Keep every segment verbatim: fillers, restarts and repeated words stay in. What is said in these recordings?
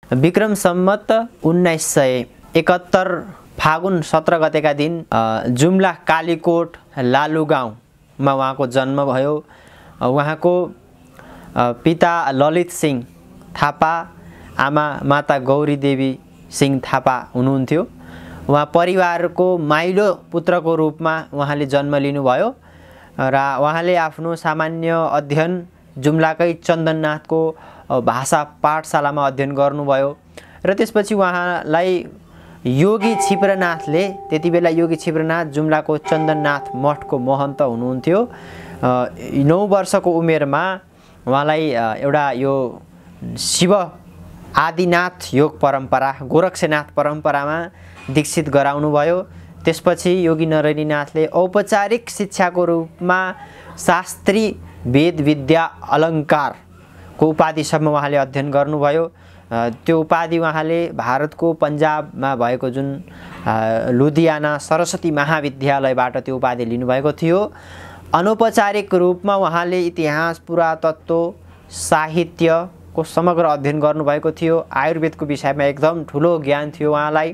विक्रम सम्मत उन्नाइस सय एकहत्तर फागुन सत्र गतेका दिन जुम्ला कालीकोट लालु गाउँमा उहाँको जन्म भयो। उहाँको पिता ललित सिंह थापा, आमा माता गौरी देवी सिंह थापा हुनुहुन्थ्यो। उहाँ परिवारको माइलो पुत्रको रूपमा उहाँले जन्म लिनुभयो र उहाँले आफ्नो सामान्य अध्ययन जुम्लाकै चन्दननाथको भाषा पाठशालामा अध्ययन गर्नुभयो र त्यसपछि उहाँलाई योगी क्षिप्रनाथले, त्यति बेला योगी क्षिप्रनाथ जुम्लाको चन्दननाथ मठको महन्त हुनुहुन्थ्यो, नौ वर्षको उमेरमा उहाँलाई एउटा यो शिव आदिनाथ योग परम्परा गोरक्षनाथ परम्परामा दीक्षित गराउनु भयो। त्यसपछि योगी नरहरिनाथले औपचारिक शिक्षाको रूपमा शास्त्री वेद विद्या अलङ्कारको उपाधिसम्म उहाँले अध्ययन गर्नुभयो। त्यो उपाधि उहाँले भारतको पन्जाबमा भएको जुन लुधियाना सरस्वती महाविद्यालयबाट त्यो उपाधि लिनुभएको थियो। अनौपचारिक रूपमा उहाँले इतिहास, पुरातत्व, साहित्यको समग्र अध्ययन गर्नुभएको थियो। आयुर्वेदको विषयमा एकदम ठुलो ज्ञान थियो उहाँलाई।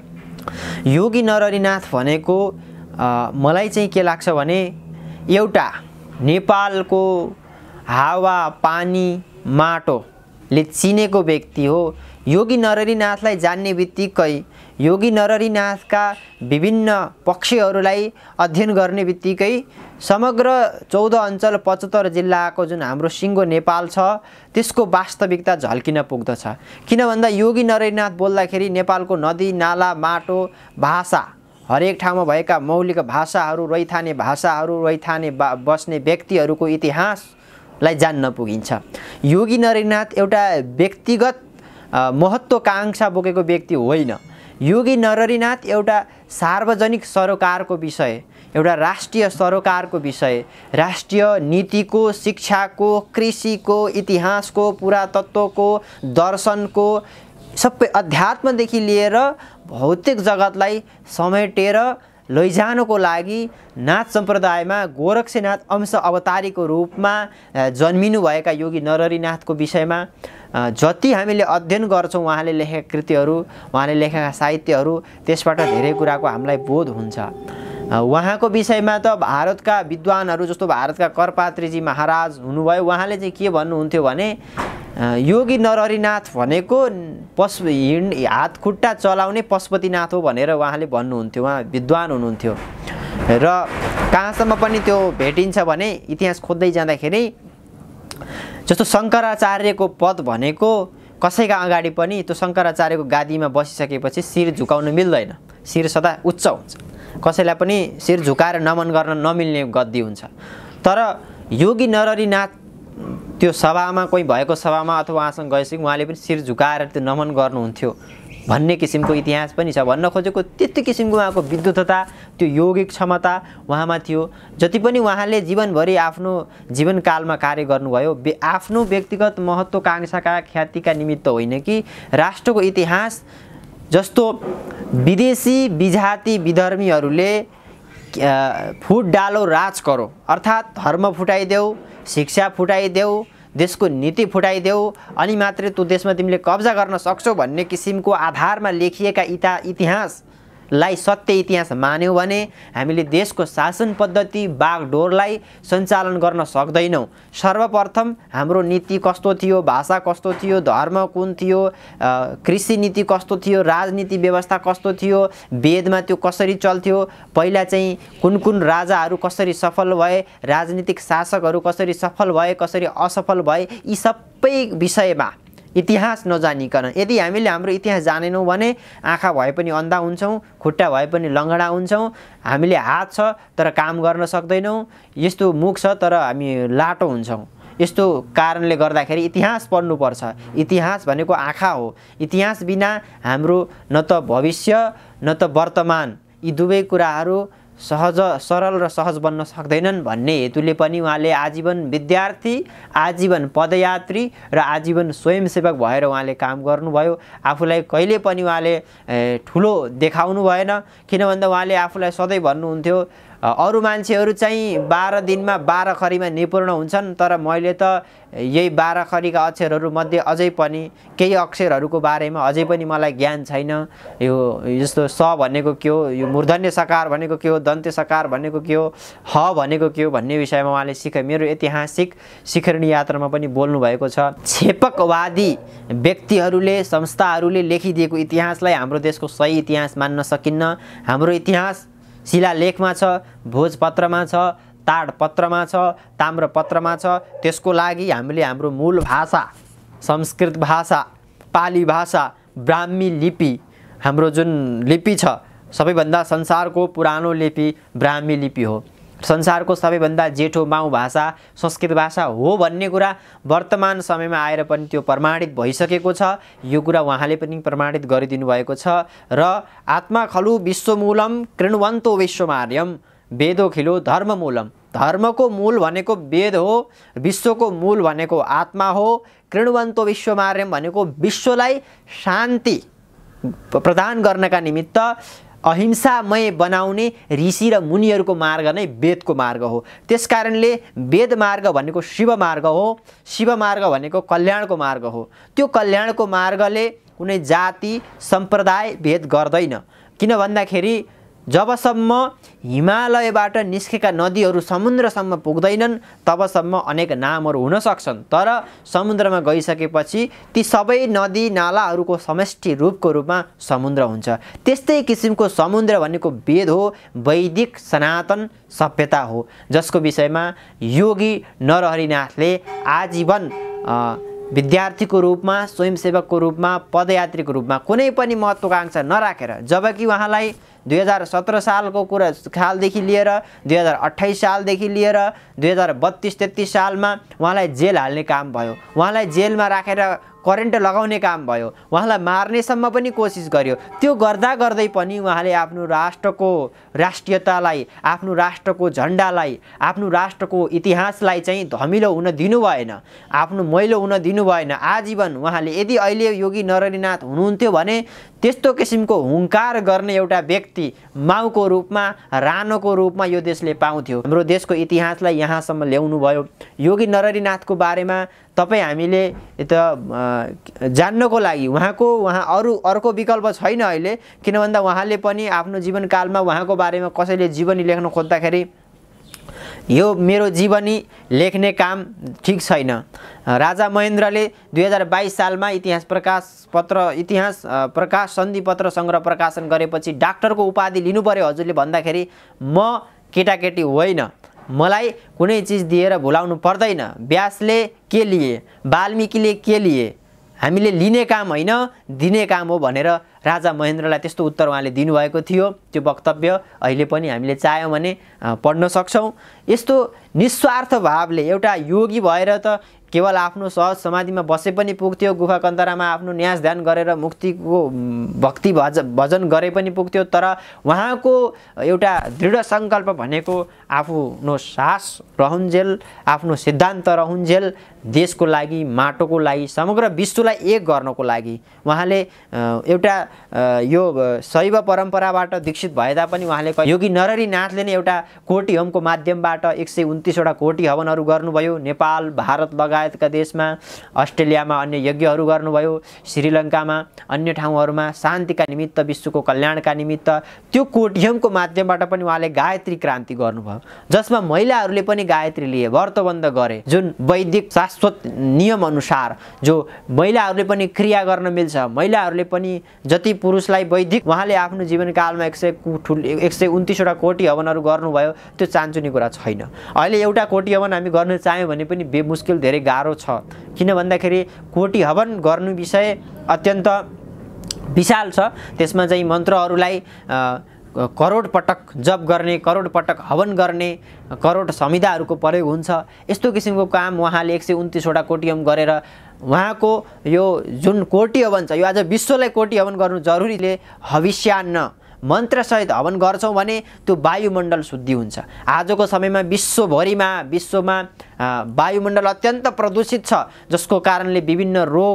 योगी नरहरिनाथ भनेको मलाई चाहिँ के लाग्छ भने एउटा नेपालको हावा पानी माटोले चिनेको व्यक्ति हो। योगी नरहरिनाथलाई जान्ने बित्तिकै, योगी नरहरिनाथका विभिन्न पक्षहरूलाई अध्ययन गर्ने बित्तिकै समग्र चौध अञ्चल पचहत्तर जिल्लाको जुन हाम्रो सिङ्गो नेपाल छ त्यसको वास्तविकता झल्किन पुग्दछ। किन भन्दा योगी नरहरिनाथ बोल्दाखेरि नेपालको नदी नाला माटो भाषा, हरेक ठाउँमा भएका मौलिक भाषाहरू, रैथाने भाषाहरू, रैथाने बस्ने व्यक्तिहरूको इतिहासलाई जान्न पुगिन्छ। योगी नरहरिनाथ एउटा व्यक्तिगत महत्त्वाकांक्षा बोकेको व्यक्ति होइन। योगी नरहरिनाथ एउटा सार्वजनिक सरोकारको विषय, एउटा राष्ट्रिय सरोकारको विषय, राष्ट्रिय नीतिको, शिक्षाको, कृषिको, इतिहासको, पुरातत्वको, दर्शनको, सबै अध्यात्मदेखि लिएर भौतिक जगतलाई समेटेर लैजानको लागि नाथ सम्प्रदायमा गोरक्षनाथ अंश अवतारीको रूपमा जन्मिनुभएका योगी नरहरिनाथको विषयमा जति हामीले अध्ययन गर्छौँ, उहाँले लेखेका कृतिहरू, उहाँले लेखेका साहित्यहरू, त्यसबाट धेरै कुराको हामीलाई बोध हुन्छ। उहाँको विषयमा त भारतका विद्वानहरू जस्तो भारतका करपात्रीजी महाराज हुनुभयो, उहाँले चाहिँ के भन्नुहुन्थ्यो भने योगी नरहरिनाथ भनेको पशु हिँड हात खुट्टा चलाउने पशुपतिनाथ हो भनेर उहाँले भन्नुहुन्थ्यो। उहाँ विद्वान हुनुहुन्थ्यो र कहाँसम्म पनि त्यो भेटिन्छ भने इतिहास खोज्दै जाँदाखेरि जस्तो शङ्कराचार्यको पद भनेको कसैका अगाडि पनि त्यो शङ्कराचार्यको गादीमा बसिसकेपछि शिर झुकाउन मिल्दैन, शिर सदा उच्च हुन्छ, कसैलाई पनि शिर झुकाएर नमन गर्न नमिल्ने गद्दी हुन्छ। तर योगी नरहरिनाथ त्यो सभामा, कोही भएको सभामा अथवा उहाँसँग गएपछि उहाँले पनि शिर झुकाएर त्यो नमन गर्नुहुन्थ्यो भन्ने किसिमको इतिहास पनि छ। भन्न खोजेको त्यति किसिमको उहाँको विद्वत्ता, त्यो यौगिक क्षमता उहाँमा थियो। जति पनि उहाँले जीवनभरि आफ्नो जीवनकालमा कार्य गर्नुभयो आफ्नो व्यक्तिगत महत्त्वाकांक्षाका ख्यातिका निमित्त होइन कि राष्ट्रको इतिहास जस्तो विदेशी विजाति विधर्मीहरूले फुट डालो राज करो, अर्थात् धर्म फुटाइदेऊ, शिक्षा फुटाइदेऊ, देशको नीति फुटाइदेऊ, अनि मात्रै त्यो देशमा तिमीले कब्जा गर्न सक्छौ भन्ने किसिमको आधारमा लेखिएका इता इतिहासलाई सत्य इतिहास मान्यौँ भने हामीले देशको शासन पद्धति बागडोरलाई सञ्चालन गर्न सक्दैनौँ। सर्वप्रथम हाम्रो नीति कस्तो थियो, भाषा कस्तो थियो, धर्म कुन थियो, कृषि नीति कस्तो थियो, राजनीति व्यवस्था कस्तो थियो, वेदमा त्यो कसरी चल्थ्यो, पहिला चाहिँ कुन कुन राजाहरू कसरी सफल भए, राजनीतिक शासकहरू कसरी सफल भए, कसरी असफल भए, यी सबै विषयमा इतिहास नजानिकन यदि हामीले हाम्रो इतिहास जानेनौँ भने आँखा भए पनि अन्धा हुन्छौँ, खुट्टा भए पनि लङ्गडा हुन्छौँ, हामीले हात छ तर काम गर्न सक्दैनौँ, यस्तो मुख छ तर हामी लाटो हुन्छौँ। यस्तो कारणले गर्दाखेरि इतिहास पढ्नुपर्छ। इतिहास भनेको आँखा हो। इतिहास बिना हाम्रो न त भविष्य न त वर्तमान, यी दुवै कुराहरू सहज सरल र सहज बन्न सक्दैनन् भन्ने हेतुले पनि उहाँले आजीवन विद्यार्थी, आजीवन पदयात्री र आजीवन स्वयंसेवक भएर उहाँले काम गर्नुभयो। आफूलाई कहिले पनि उहाँले ठुलो देखाउनु भएन। किन भन्दा उहाँले आफूलाई सधैँ भन्नुहुन्थ्यो अरू मान्छेहरू चाहिँ बाह्र दिनमा बाह्र खरीमा निपुण हुन्छन्, तर मैले त यही बाह्र खरीका अक्षरहरू मध्ये अझै पनि केही अक्षरहरूको बारेमा अझै पनि मलाई ज्ञान छैन। यो जस्तो स भनेको के हो, यो मूर्धन्य सकार भनेको के हो, दन्त्य सकार भनेको के हो, ह भनेको के हो भन्ने विषयमा उहाँले सिकाए। मेरो ऐतिहासिक शिखरणी यात्रामा पनि बोल्नु भएको छ। छेपकवादी व्यक्तिहरूले संस्थाहरूले लेखिदिएको इतिहासलाई हाम्रो देशको सही इतिहास मान्न सकिन्न। हाम्रो इतिहास शिलालेखमा छ, भोजपत्रमा छ, ताडपत्रमा छ, ताम्रपत्रमा छ। त्यसको लागि हामीले हाम्रो मूल भाषा संस्कृत भाषा, पाली भाषा, ब्राह्मी लिपि, हाम्रो जुन लिपि छ सबैभन्दा संसारको पुरानो लिपि ब्राह्मी लिपि हो। संसारको सबैभन्दा जेठो माउ भाषा संस्कृत भाषा हो भन्ने कुरा वर्तमान समयमा आएर पनि त्यो प्रमाणित भइसकेको छ। यो कुरा उहाँले पनि प्रमाणित गरिदिनु भएको छ। र आत्मा खलु विश्वमूलम कृण्वन्तो विश्वमार्यम वेदोखिलो धर्ममूलम। धर्मको मूल भनेको वेद हो, विश्वको मूल भनेको आत्मा हो। कृण्वन्तो विश्वमार्यम भनेको विश्वलाई शान्ति प्रदान गर्नका निमित्त अहिंसामय बनाउने ऋषि र मुनिहरूको मार्ग नै वेदको मार्ग हो। त्यसकारणले वेद मार्ग भनेको शिव मार्ग हो, शिव मार्ग भनेको कल्याणको मार्ग हो। त्यो कल्याणको मार्गले कुनै जाति सम्प्रदाय भेद गर्दैन। किन भन्दाखेरि जबसम्म हिमालयबाट निस्केका नदीहरू समुद्रसम्म पुग्दैनन् तबसम्म अनेक नामहरू हुन सक्छन्, तर समुद्रमा गइसकेपछि ती सबै नदी नालाहरूको समष्टि रूपको रूपमा समुद्र हुन्छ। त्यस्तै किसिमको समुद्र भनेको वेद हो, वैदिक सनातन सभ्यता हो, जसको विषयमा योगी नरहरिनाथले आजीवन विद्यार्थीको रूपमा, स्वयंसेवकको रूपमा, पदयात्रीको रूपमा कुनै पनि महत्त्वाकांक्षा नराखेर, जबकि उहाँलाई दुई हजार सत्र सालको कुरा सालदेखि लिएर दुई हजार अट्ठाइस सालदेखि लिएर दुई हजार बत्तिस तेत्तिस सालमा उहाँलाई जेल हाल्ने काम भयो, उहाँलाई जेलमा राखेर करेन्ट लगाउने काम भयो, उहाँलाई मार्नेसम्म पनि कोसिस गर्यो। त्यो गर्दा गर्दै पनि उहाँले आफ्नो राष्ट्रको राष्ट्रियतालाई, आफ्नो राष्ट्रको झन्डालाई, आफ्नो राष्ट्रको इतिहासलाई चाहिँ धमिलो हुन दिनु भएन, आफ्नो मैलो हुन दिनु भएन। आजीवन उहाँले, यदि अहिले योगी नरहरिनाथ हुनुहुन्थ्यो भने त्यस्तो किसिमको हुङ्कार गर्ने एउटा व्यक्ति माउको रूपमा, राणोको रूपमा यो देशले पाउँथ्यो। हाम्रो देशको इतिहासलाई यहाँसम्म ल्याउनु भयो। योगी नरहरिनाथको बारेमा तपाईँ हामीले त जान्नको लागि उहाँको उहाँ अरू अर्को विकल्प छैन अहिले। किन भन्दा उहाँले पनि आफ्नो जीवनकालमा उहाँको बारेमा कसैले जीवनी लेख्न खोज्दाखेरि यो मेरो जीवनी लेख्ने काम ठिक छैन। राजा महेन्द्रले दुई हजार बाइस सालमा इतिहास प्रकाश पत्र इतिहास प्रकाश सन्धि पत्र सङ्ग्रह प्रकाशन गरेपछि डाक्टरको उपाधि लिनु पर्यो हजुरले भन्दाखेरि म केटाकेटी होइन, मलाई कुनै चिज दिएर भुलाउनु पर्दैन। व्यासले के लिए, वाल्मीकिले के लिए, हामीले लिने काम होइन दिने काम हो भनेर राजा महेन्द्रलाई त्यस्तो उत्तर उहाँले दिनुभएको थियो। त्यो वक्तव्य अहिले पनि हामीले चाह्यौँ भने पढ्न सक्छौँ। यस्तो निस्वार्थ भावले एउटा योगी भएर त केवल आफ्नो सहज समाधिमा बसे पनि पुग्थ्यो, गुफा कन्तरामा आफ्नो न्यास ध्यान गरेर मुक्तिको भक्ति भज भजन गरे पनि पुग्थ्यो, तर उहाँको एउटा दृढ सङ्कल्प भनेको आफ्नो सास रहन्जेल, आफ्नो सिद्धान्त रहन्जेल देशको लागि, माटोको लागि, समग्र विश्वलाई एक गर्नको लागि। उहाँले एउटा यो शैव परम्पराबाट दीक्षित भए तापनि उहाँले योगी नरहरिनाथले नै एउटा कोटी होमको माध्यमबाट एक सय उन्तिसवटा कोटी हवनहरू गर्नुभयो। नेपाल, भारत लगायतका देशमा, अस्ट्रेलियामा अन्य यज्ञहरू गर्नुभयो, श्रीलङ्कामा अन्य ठाउँहरूमा शान्तिका निमित्त, विश्वको कल्याणका निमित्त। त्यो कोटी होमको माध्यमबाट पनि उहाँले गायत्री क्रान्ति गर्नुभयो, जसमा महिलाहरूले पनि गायत्री लिए, व्रतबन्ध गरे, जुन वैदिक शाश्वत नियम अनुसार जो महिलाहरूले पनि क्रिया गर्न मिल्छ। महिलाहरूले पनि जति पुरुषलाई वैदिक, उहाँले आफ्नो जीवनकालमा एक सय एक सय उन्तिसवटा कोटी हवनहरू गर्नुभयो। त्यो चान्चुने कुरा छैन। अहिले एउटा कोटी हवन हामी गर्न चाह्यौँ भने पनि बेमुस्किल धेरै गाह्रो छ। किन भन्दाखेरि कोटी हवन गर्नु विषय अत्यन्त विशाल छ। त्यसमा चाहिँ मन्त्रहरूलाई करोड पटक जप गर्ने, करोड पटक हवन गर्ने, करोड समिधाहरूको प्रयोग हुन्छ। यस्तो किसिमको काम उहाँले एक सय उन्तिसवटा कोटी हवन गरेर उहाँको यो जुन कोटी हवन छ, यो आज विश्वलाई कोटी हवन गर्नु जरुरीले हविष्यान्न मन्त्रसहित हवन गर्छौँ भने त्यो वायुमण्डल शुद्धि हुन्छ। आजको समयमा विश्वभरिमा विश्वमा वायुमण्डल अत्यन्त प्रदूषित छ, जसको कारणले विभिन्न रोग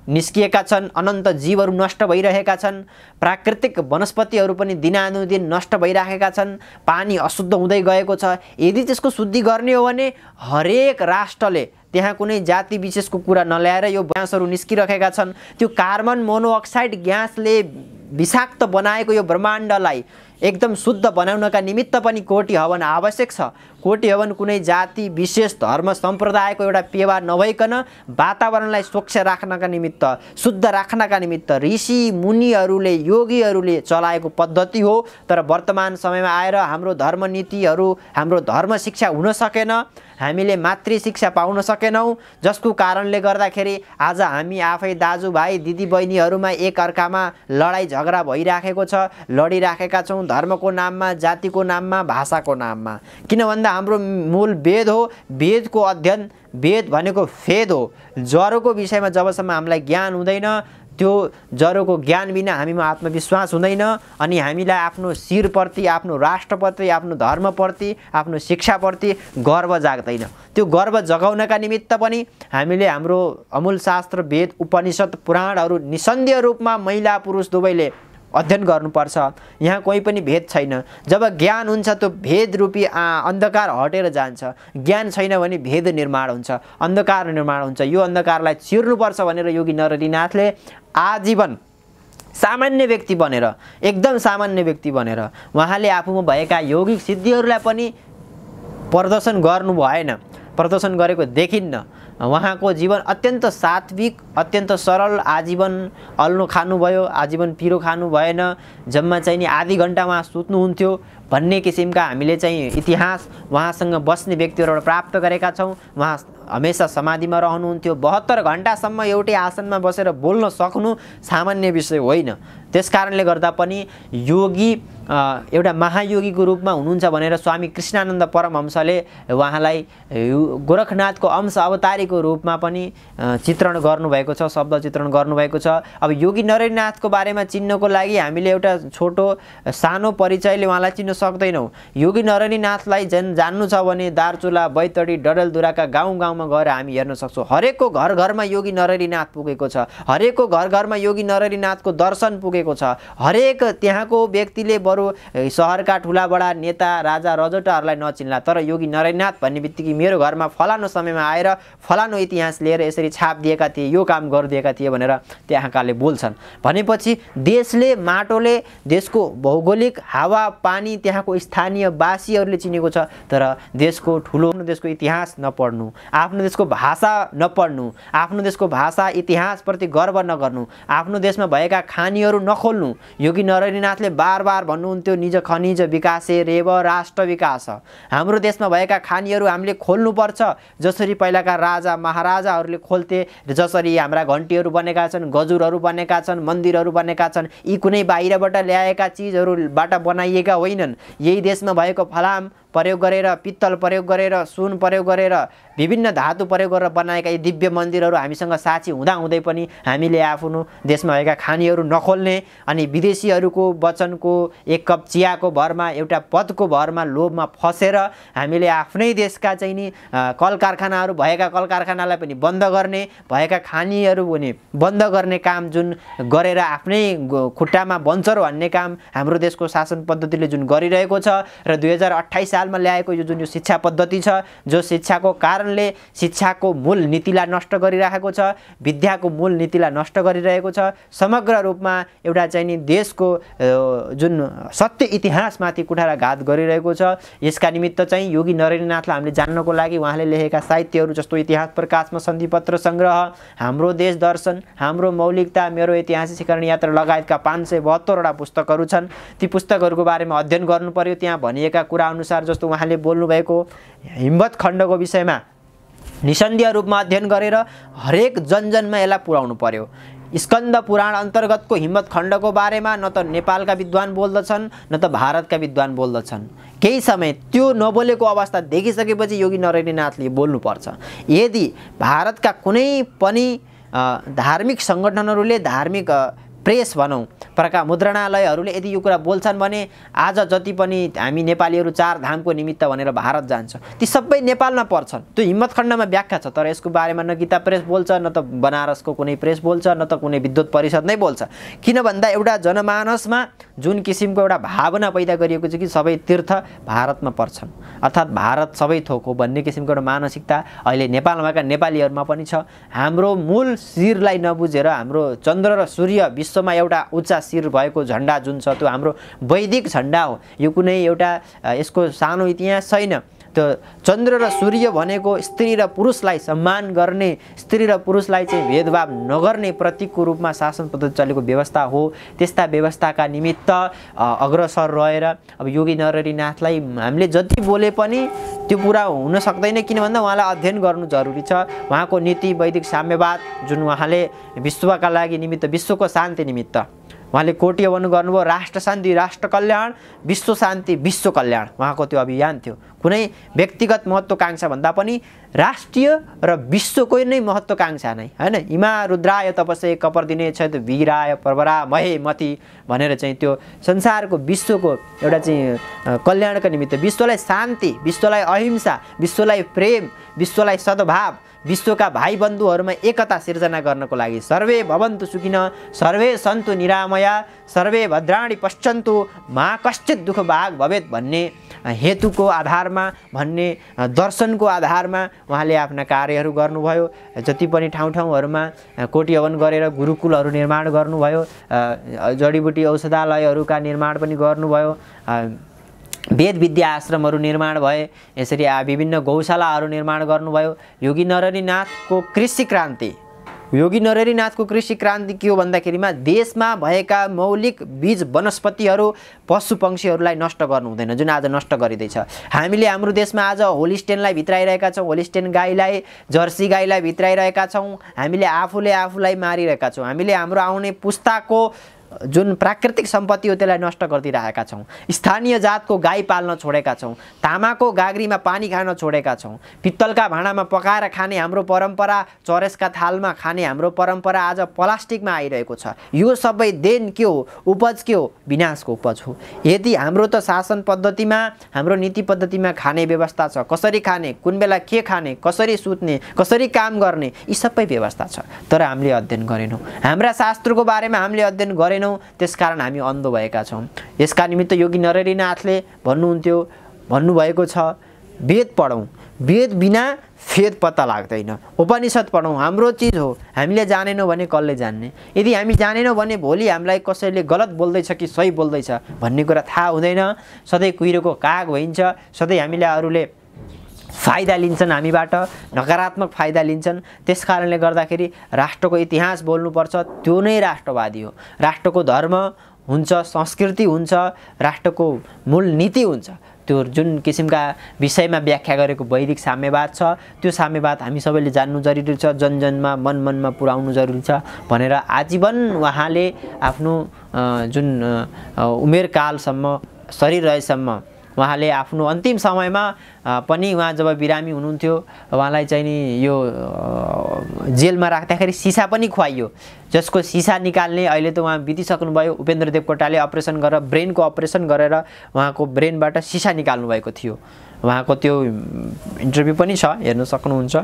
निस्किएका छन्, अनन्त जीवहरू नष्ट भइरहेका छन्, प्राकृतिक वनस्पतिहरू पनि दिनानुदिन नष्ट भइरहेका छन्, पानी अशुद्ध हुँदै गएको छ। यदि त्यसको शुद्धि गर्ने हो भने हरेक राष्ट्रले त्यहाँ कुनै जाति विशेषको कुरा नल्याएर यो ग्यासहरू निस्किरहेका छन्। त्यो कार्बन मोनोअक्साइड ग्यासले विषाक्त बनाएको यो ब्रह्माण्डलाई एकदम शुद्ध बनाउनका निमित्त पनि कोटी हवन आवश्यक छ। कोटी हवन कुनै जाति विशेष धर्म सम्प्रदायको एउटा पेवा नभइकन वातावरणलाई स्वच्छ राख्नका निमित्त, शुद्ध राख्नका निमित्त ऋषि मुनिहरूले, योगीहरूले चलाएको पद्धति हो। तर वर्तमान समयमा आएर हाम्रो धर्मनीतिहरू, हाम्रो धर्म शिक्षा हुन सकेन, हामीले मातृ शिक्षा पाउन सकेनौँ, जसको कारणले गर्दाखेरि आज हामी आफै दाजुभाइ दिदीबहिनीहरूमा एक अर्कामा लडाइँ झगडा भइराखेको छ, लडिराखेका छौँ धर्मको नाममा, जातिको नाममा, भाषाको नाममा। किन भन्दा हाम्रो मूल वेद हो। वेदको अध्ययन, वेद भनेको फेद हो। जरोको विषयमा जबसम्म हामीलाई ज्ञान हुँदैन, त्यो जरोको ज्ञान बिना हामीमा आत्मविश्वास हुँदैन अनि हामीलाई आफ्नो शिरप्रति, आफ्नो राष्ट्रप्रति, आफ्नो धर्मप्रति, आफ्नो शिक्षाप्रति गर्व जाग्दैन। त्यो गर्व जगाउनका निमित्त पनि हामीले हाम्रो अमूल शास्त्र, वेद, उपनिषद, पुराणहरू निसन्देह रूपमा महिला पुरुष दुवैले अध्ययन गर्नुपर्छ। यहाँ कोही पनि भेद छैन। जब ज्ञान हुन्छ त्यो भेद रूपी अन्धकार हटेर जान्छ। ज्ञान छैन भने भेद निर्माण हुन्छ, अन्धकार निर्माण हुन्छ। यो अन्धकारलाई चिर्नुपर्छ भनेर योगी नरहरिनाथले आजीवन सामान्य व्यक्ति बनेर, एकदम सामान्य व्यक्ति बनेर उहाँले आफूमा भएका यौगिक सिद्धिहरूलाई पनि प्रदर्शन गर्नु भएन, प्रदर्शन गरेको देखिन्न। उहाँको जीवन अत्यन्त सात्विक, अत्यन्त सरल, आजीवन अल्नो खानुभयो, आजीवन पिरो खानु भएन, जम्मा चाहिँ नि आधी घन्टा उहाँ सुत्नुहुन्थ्यो भन्ने किसिमका हामीले चाहिँ इतिहास उहाँसँग बस्ने व्यक्तिहरूबाट प्राप्त गरेका छौँ। उहाँ हमेसा समाधिमा रहनुहुन्थ्यो। बहत्तर घन्टासम्म एउटै आसनमा बसेर बोल्न सक्नु सामान्य विषय होइन। त्यस कारणले गर्दा पनि योगी एउटा महायोगीको रूपमा हुनुहुन्छ भनेर स्वामी कृष्णानन्द परमहंसले उहाँलाई गोरखनाथको अंश अवतारीको रूपमा पनि चित्रण गर्नुभएको छ, शब्द चित्रण गर्नुभएको छ। अब योगी नरहरिनाथको बारेमा चिन्नको लागि हामीले एउटा छोटो सानो परिचयले उहाँलाई चिन्न सक्दैनौँ। योगी नरहरिनाथलाई जन जान्नु छ भने दार्चुला, बैतडी, डडेलधुराका गाउँ गाउँमा गएर हामी हेर्न सक्छौँ। हरेकको घर घरमा योगी नरहरिनाथ पुगेको छ, हरेकको घर घरमा योगी नरहरिनाथको दर्शन पुगेको छ। हरेक त्यहाँको व्यक्तिले बरु सहरका ठुला बडा नेता, राजा, रजौटाहरूलाई नचिन्ला, तर योगी नरहरिनाथ भन्ने बित्तिकै मेरो घरमा फलानु समयमा आएर फलानु इतिहास लिएर यसरी छाप दिएका थिए, यो काम गरिदिएका थिए भनेर त्यहाँकाले बोल्छन्। भनेपछि देशले, माटोले, देशको भौगोलिक हावा पानी, त्यहाँको स्थानीय वासीहरूले चिनेको छ, तर देशको ठुलो देशको इतिहास नपढ्नु, आफ्नो देशको भाषा नपढ्नु, आफ्नो देशको भाषा इतिहासप्रति गर्व नगर्नु, आफ्नो देशमा भएका खानीहरू नखोल्नु। योगी नरहरिनाथले बार बार भन्नुहुन्थ्यो, निज खनिज विकासे रेव राष्ट्र विकास। हाम्रो देशमा भएका खानीहरू हामीले खोल्नुपर्छ, जसरी पहिलाका राजा महाराजाहरूले खोल्थे, जसरी हाम्रा घन्टीहरू बनेका छन्, गजुरहरू बनेका छन्, मन्दिरहरू बनेका छन्। यी कुनै बाहिरबाट ल्याएका चिजहरूबाट बनाइएका होइनन्। यही देशमा भएको फलाम प्रयोग गरेर, पित्तल प्रयोग गरेर, सुन प्रयोग गरेर, विभिन्न धातु प्रयोग गरेर बनाएका यी दिव्य मन्दिरहरू हामीसँग साक्षी हुँदाहुँदै पनि हामीले आफ्नो देशमा भएका खानीहरू नखोल्ने अनि विदेशीहरूको वचनको, एक कप चियाको भरमा, एउटा पदको भरमा, लोभमा फसेर हामीले आफ्नै देशका चाहिँ नि कल कारखानाहरू भएका कल कारखानालाई पनि बन्द गर्ने, भएका खानीहरू पनि बन्द गर्ने काम जुन गरेर आफ्नै खुट्टामा बन्चर भन्ने काम हाम्रो देशको शासन पद्धतिले जुन गरिरहेको छ र दुई हजार अट्ठाइस सालमा ल्याएको यो जुन यो शिक्षा पद्धति छ, जो शिक्षाको कारणले शिक्षाको मूल नीतिलाई नष्ट गरिरहेको छ, विद्याको मूल नीतिलाई नष्ट गरिरहेको छ, समग्र रूपमा एउटा चाहिँ नि देशको जुन सत्य इतिहासमाथि कुठाराघात गरिरहेको छ। यसका निमित्त चाहिँ योगी नरहरिनाथलाई हामीले जान्नको लागि उहाँले लेखेका साहित्यहरू जस्तो इतिहास प्रकाशमा सन्धिपत्र सङ्ग्रह, हाम्रो देश दर्शन, हाम्रो मौलिकता, मेरो ऐतिहासिक शिखरण यात्रा लगायतका पाँच सय बहत्तरवटा पुस्तकहरू छन्। ती पुस्तकहरूको बारेमा अध्ययन गर्नु पर्यो। त्यहाँ भनिएका कुरा अनुसार जस्तो उहाँले बोल्नुभएको हिम्मत खण्डको विषयमा निसन्देह रूपमा अध्ययन गरेर हरेक जनजनमा यसलाई पुर्याउनु पर्यो। स्कन्द पुराण अन्तर्गतको हिम्मत खण्डको बारेमा न त नेपालका विद्वान बोल्दछन् न त भारतका विद्वान बोल्दछन्। केही समय त्यो नबोलेको अवस्था देखिसकेपछि योगी नरहरिनाथले बोल्नुपर्छ। यदि भारतका कुनै पनि धार्मिक सङ्गठनहरूले, धार्मिक प्रेस भनौँ प्रका मुद्रणालयहरूले यदि यो कुरा बोल्छन् भने आज जति पनि हामी नेपालीहरू चार धामको निमित्त भनेर भारत जान्छ ती सबै नेपालमा पर्छन्। त्यो हिम्मत खण्डमा व्याख्या छ, तर यसको बारेमा न गीता प्रेस बोल्छ, न त बनारसको कुनै प्रेस बोल्छ, न त कुनै विद्युत परिषद नै बोल्छ। किन भन्दा एउटा जनमानसमा जुन किसिमको एउटा भावना पैदा गरिएको छ कि सबै तीर्थ भारतमा पर्छन्, अर्थात् भारत सबै थोक हो भन्ने किसिमको एउटा मानसिकता अहिले नेपालमाका नेपालीहरूमा पनि छ। हाम्रो मूल शिरलाई नबुझेर हाम्रो चन्द्र र सूर्य विश्वमा एउटा उच्च शिर भएको झन्डा जुन छ त्यो हाम्रो वैदिक झन्डा हो। यो कुनै एउटा यसको सानो इतिहास छैन। त्यो चन्द्र र सूर्य भनेको स्त्री र पुरुषलाई सम्मान गर्ने, स्त्री र पुरुषलाई चाहिँ भेदभाव नगर्ने प्रतीकको रूपमा शासन पद्धति चलेको व्यवस्था हो। त्यस्ता व्यवस्थाका निमित्त अग्रसर रहेर अब योगी नरहरिनाथलाई हामीले जति बोले पनि त्यो पुरा हुन सक्दैन, किन भन्दा उहाँलाई अध्ययन गर्नु जरुरी छ। उहाँको नीति वैदिक साम्यवाद जुन उहाँले विश्वका लागि निमित्त, विश्वको शान्ति निमित्त उहाँले कोटियवन गर्नुभयो, राष्ट्र शान्ति राष्ट्र कल्याण, विश्व शान्ति विश्व कल्याण उहाँको त्यो अभियान थियो। कुनै व्यक्तिगत महत्त्वकांक्षा भन्दा पनि राष्ट्रिय र विश्वको नै महत्त्वकांक्षा नै हैन। इमा रुद्राय तपसे कपर्दिने छ वीराय प्रवरा महे मति भनेर चाहिँ त्यो संसारको विश्वको एउटा चाहिँ कल्याणका निमित्त, विश्वलाई शान्ति, विश्वलाई अहिंसा, विश्वलाई प्रेम, विश्वलाई सद्भाव, विश्वका भाइ बन्धुहरूमा एकता सिर्जना गर्नको लागि सर्वे भवन्तु सुखिन, सर्वे सन्तु निरामया, सर्वे भद्राणि पश्यन्तु, मा कश्चित् दुःख भाग भवेत् भन्ने हेतुको आधारमा, भन्ने दर्शनको आधारमा उहाँले आफ्ना कार्यहरू गर्नुभयो। जति पनि ठाउँ ठाउँहरूमा कोटियवन गरेर गुरुकुलहरू निर्माण गर्नुभयो, जडीबुटी औषधालयहरूका निर्माण पनि गर्नुभयो, वेद विद्या आश्रमहरू निर्माण भए, यसरी विभिन्न गौशालाहरू निर्माण गर्नुभयो। योगी नरहरिनाथको कृषि क्रान्ति, योगी नरहरिनाथको कृषि क्रान्ति के हो भन्दाखेरिमा देशमा भएका मौलिक बीज वनस्पतिहरू पशु पक्षीहरूलाई नष्ट गर्नु हुँदैन, जुन आज नष्ट गरिँदैछ। हामीले हाम्रो देशमा आज होलिस्टेनलाई भित्राइरहेका छौँ, होलिस्टेन गाईलाई, जर्सी गाईलाई भित्राइरहेका छौँ। हामीले आफूले आफूलाई मारिरहेका छौँ। हामीले हाम्रो आउने पुस्ताको जुन प्राकृतिक सम्पत्ति हो त्यसलाई नष्ट गरिदिरहेका छौँ। स्थानीय जातको गाई पाल्न छोडेका छौँ, तामाको गाग्रीमा पानी खान छोडेका छौँ, पित्तलका भाँडामा पकाएर खाने हाम्रो परम्परा, चरेसका थालमा खाने हाम्रो परम्परा आज प्लास्टिकमा आइरहेको छ। यो सबै देन के हो? उपज के हो? विनाशको उपज हो। यदि हाम्रो त शासन पद्धतिमा, हाम्रो नीति पद्धतिमा खाने व्यवस्था छ, कसरी खाने, कुन बेला के खाने, कसरी सुत्ने, कसरी काम गर्ने, यी सबै व्यवस्था छ, तर हामीले अध्ययन गरेनौँ। हाम्रा शास्त्रको बारेमा हामीले अध्ययन गरेनौँ, त्यसकारण हामी अन्धो भएका छौँ। यसका निमित्त योगी नरहरिनाथले भन्नुहुन्थ्यो, भन्नुभएको छ, वेद पढौँ, वेद बिना फेद पत्ता लाग्दैन। उपनिषद पढौँ, हाम्रो चिज हो, हामीले जानेनौँ भने कसले जान्ने? यदि हामी जानेनौँ भने भोलि हामीलाई कसैले गलत बोल्दैछ कि सही बोल्दैछ भन्ने कुरा थाहा हुँदैन। सधैँ कुहिरोको काग भइन्छ। सधैँ हामीले अरूले फाइदा लिन्छन्, हामीबाट नकारात्मक फाइदा लिन्छन्। त्यसकारणले गर्दाखेरि राष्ट्रको इतिहास बोल्नुपर्छ, त्यो नै राष्ट्रवादी हो। राष्ट्रको धर्म हुन्छ, संस्कृति हुन्छ, राष्ट्रको मूल नीति हुन्छ। त्यो जुन किसिमका विषयमा व्याख्या गरेको वैदिक साम्यवाद छ, त्यो साम्यवाद हामी सबैले जान्नु जरुरी छ, जनजनमा मन मनमा पुर्याउनु जरुरी छ भनेर आजीवन उहाँले आफ्नो जुन उमेरकालसम्म, शरीर रहेसम्म उहाँले आफ्नो अन्तिम समयमा पनि, उहाँ जब बिरामी हुनुहुन्थ्यो, उहाँलाई चाहिँ नि यो जेलमा राख्दाखेरि सिसा पनि खुवाइयो, जसको सिसा निकाल्ने अहिले त उहाँ बितिसक्नुभयो। उपेन्द्र देवकोटाले अपरेसन गरेर, ब्रेनको अपरेसन गरेर उहाँको ब्रेनबाट सिसा निकाल्नु भएको थियो। उहाँको त्यो इन्टरभ्यू पनि छ, हेर्न सक्नुहुन्छ।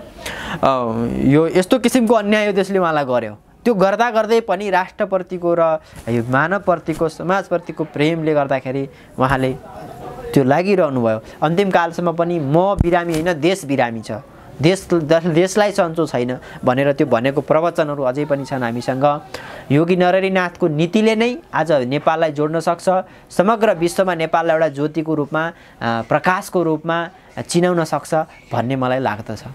यो यस्तो किसिमको अन्याय हो त्यसले उहाँलाई गर्यो। त्यो गर्दा गर्दै पनि राष्ट्रप्रतिको र यो मानवप्रतिको, समाजप्रतिको प्रेमले गर्दाखेरि उहाँले त्यो लागिरहनु भयो। अन्तिम कालसम्म पनि म बिरामी होइन, देश बिरामी छ, देश देशलाई सन्चो छैन भनेर त्यो भनेको प्रवचनहरू अझै पनि छन् हामीसँग। योगी नरहरिनाथको नीतिले नै आज नेपाललाई जोड्न सक्छ, समग्र विश्वमा नेपाललाई एउटा ज्योतिको रूपमा, प्रकाशको रूपमा चिनाउन सक्छ भन्ने मलाई लाग्दछ।